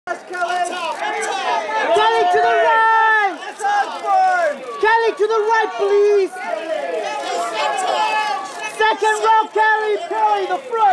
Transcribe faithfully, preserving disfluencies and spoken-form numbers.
Kelly! Kelly to the right! That's Osbourne! Kelly to the right, please! Second row, Kelly! Kelly, the front!